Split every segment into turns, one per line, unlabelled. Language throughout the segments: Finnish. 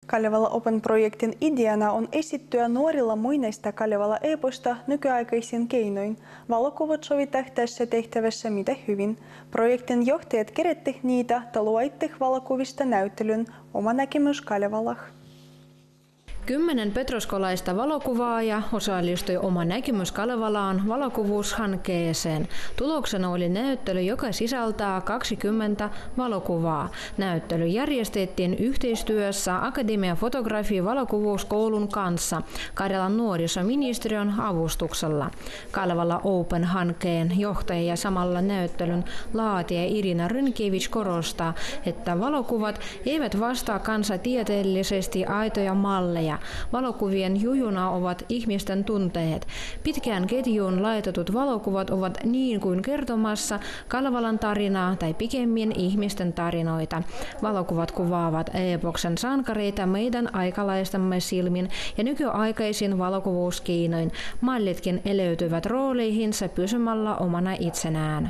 Kalevala Open-projektin ideana on esittyä nuorilla muineista Kalevala-eposta nykyaikaisin keinoin. Valokuvat sovitaan tässä tehtävässä mitä hyvin. Projektin johtajat kerätti niitä taluaitte valokuvista näyttelyn Oma näkemys Kalevalah.
10 petroskolaista valokuvaajaa osallistui Oma näkemys Kalevalaan valokuvuushankkeeseen. Tuloksena oli näyttely, joka sisältää 20 valokuvaa. Näyttely järjestettiin yhteistyössä Akatemia Fotografia Valokuvuuskoulun kanssa Karjalan nuorisoministeriön avustuksella. Kalevala Open-hankkeen johtaja ja samalla näyttelyn laatija Irina Rynkiewicz korostaa, että valokuvat eivät vastaa kansatieteellisesti aitoja malleja. Valokuvien jujuna ovat ihmisten tunteet. Pitkään ketjuun laitetut valokuvat ovat niin kuin kertomassa Kalevalan tarinaa tai pikemmin ihmisten tarinoita. Valokuvat kuvaavat epoksen sankareita meidän aikalaistamme silmin ja nykyaikaisin valokuvuuskeinoin. Mallitkin eleytyvät rooleihinsa pysymällä omana itsenään.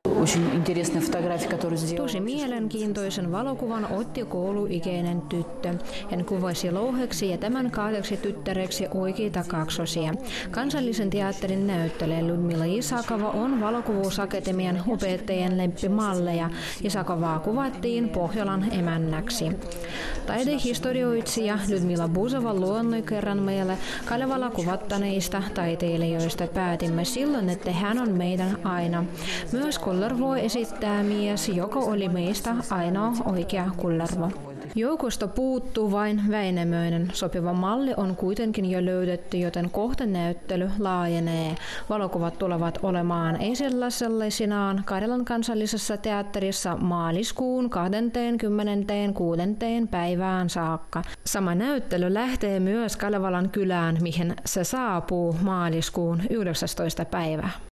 Tosi mielenkiintoisen valokuvan otti kouluikäinen tyttö. Hän kuvasi louheksi ja tämän kahdeksi tyttäreksi oikeita kaksosia. Kansallisen teatterin näyttelijä Ludmila Isakova on Valokuvuusakatemian opettajien lempimalleja. Isakovaa kuvattiin Pohjolan emännäksi. Taidehistorioitsija Ludmila Buzova luonnoi kerran meille Kalevala kuvattaneista taiteilijoista. Päätimme silloin, että hän on meidän aina. Myös Kullervo esittää mies, joka oli meistä ainoa oikea Kullervo. Joukosta puuttuu vain Väinämöinen. Sopiva malli on kuitenkin jo löydetty, joten kohta näyttely laajenee. Valokuvat tulevat olemaan esillä sellaisinaan Karjalan kansallisessa teatterissa maaliskuun 26. päivään saakka. Sama näyttely lähtee myös Kalevalan kylään, mihin se saapuu maaliskuun 19. päivä.